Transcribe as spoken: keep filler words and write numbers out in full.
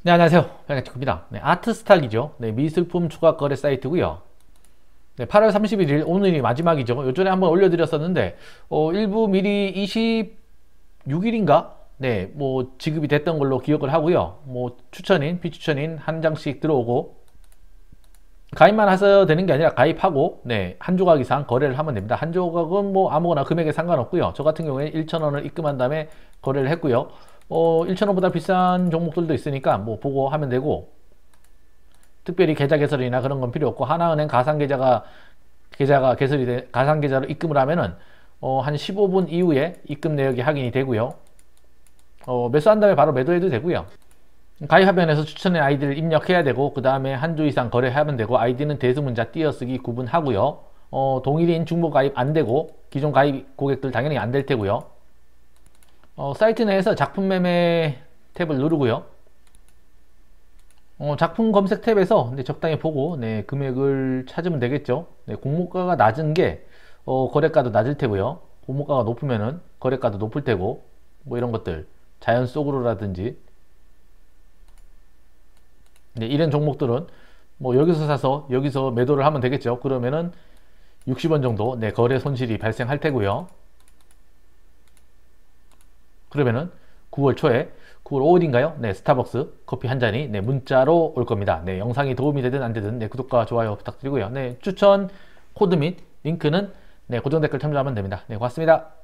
네, 안녕하세요. 백아치입니다. 네, 아트스탁이죠. 네, 미술품 추가 거래 사이트고요. 네, 팔월 삼십일일 오늘이 마지막이죠. 요전에 한번 올려드렸었는데 어, 일부 미리 이십육일인가? 네, 뭐 지급이 됐던 걸로 기억을 하고요. 뭐 추천인, 비추천인 한 장씩 들어오고 가입만 하셔야 되는 게 아니라 가입하고 네, 한 조각 이상 거래를 하면 됩니다. 한 조각은 뭐 아무거나 금액에 상관없고요. 저 같은 경우에 일천 원을 입금한 다음에 거래를 했고요. 어, 일천 원보다 비싼 종목들도 있으니까 뭐 보고 하면 되고, 특별히 계좌 개설이나 그런 건 필요 없고 하나은행 가상 계좌가 계좌가 개설이 돼 가상 계좌로 입금을 하면은 어, 한 십오 분 이후에 입금 내역이 확인이 되고요. 어, 매수한 다음에 바로 매도해도 되고요. 가입 화면에서 추천의 아이디를 입력해야 되고, 그 다음에 한 주 이상 거래하면 되고, 아이디는 대수문자 띄어쓰기 구분하고요. 어, 동일인 중복 가입 안 되고, 기존 가입 고객들 당연히 안 될 테고요. 어, 사이트 내에서 작품 매매 탭을 누르고요. 어, 작품 검색 탭에서 네, 적당히 보고 네, 금액을 찾으면 되겠죠. 네, 공모가가 낮은 게 어, 거래가도 낮을 테고요. 공모가가 높으면은 거래가도 높을 테고, 뭐 이런 것들 자연 속으로라든지 네, 이런 종목들은 뭐 여기서 사서 여기서 매도를 하면 되겠죠. 그러면은 육십 원 정도 네, 거래 손실이 발생할 테고요. 그러면은 구월 초에 구월 오일인가요? 네, 스타벅스 커피 한 잔이 네, 문자로 올 겁니다. 네, 영상이 도움이 되든 안 되든 네, 구독과 좋아요 부탁드리고요. 네, 추천 코드 및 링크는 네, 고정 댓글 참조하면 됩니다. 네, 고맙습니다.